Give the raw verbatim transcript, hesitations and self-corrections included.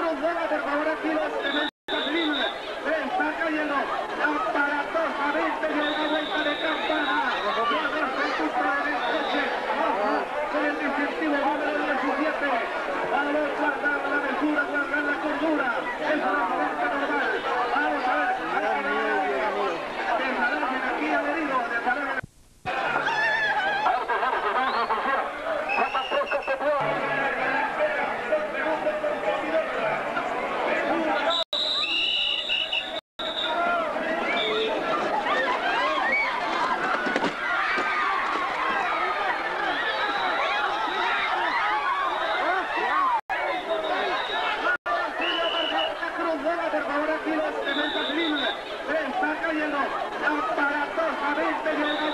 Cruz Vega, por favor, aquí los Caslín. Se está cayendo aparatosamente y una vuelta de campana. Llega hasta el punto del coche. Ojo, con el distintivo número diecisiete. Vamos a guardar la mesura, guardar la cordura. Es una vuelta normal. Vamos a ver. Desalajen aquí al herido. Desalajen. Por favor, aquí los Caslín. Se está cayendo aparatosamente.